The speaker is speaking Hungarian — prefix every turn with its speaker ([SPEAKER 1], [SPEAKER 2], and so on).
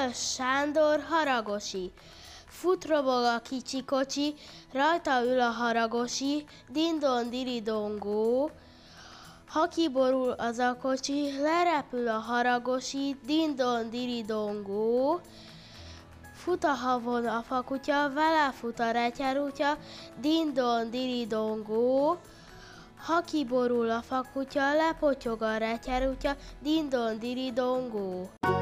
[SPEAKER 1] Sándor haragosi. Fut robog a kicsi kocsi, rajta ül a haragosi, dindon diridongó. Ha kiborul az a kocsi, lerepül a haragosi, dindon diridongó. Fut a havon a fakutya, vele fut a retyerutya, dindon diridongó. Ha kiborul a fakutya, lepotyog a retyerutya, dindon diridongó.